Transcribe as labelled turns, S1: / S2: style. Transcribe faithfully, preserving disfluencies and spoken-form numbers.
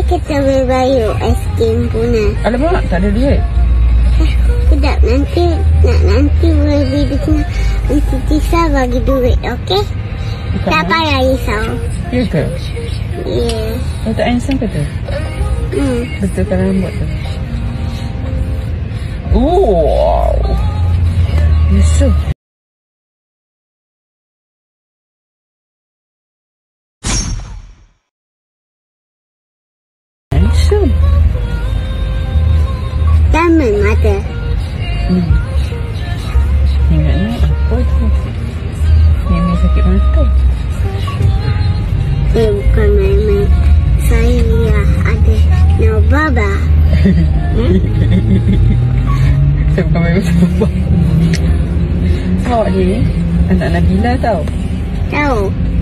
S1: kita berbayar aiskrim punya.
S2: Alamak, tak ada duit.
S1: Eh, sedap nanti. Nak nanti beli di sana. Nanti Tisa bagi duit, okey? Tak payah risau.
S2: Ya ke?
S1: Ya.
S2: Oh, tak handsome ke tu?
S1: Hmm.
S2: Betulkan rambut tu. Oh, wow. Risau. Handsome.
S1: Taman mata.
S2: Hmm. Ingatnya apa tu? Memang sakit mata.
S1: Eh, bukan main-main. Saya ada Nababa. Hmm?
S2: Saya bukan main Sumber. Awak ni anak Nabila tau.
S1: Tahu.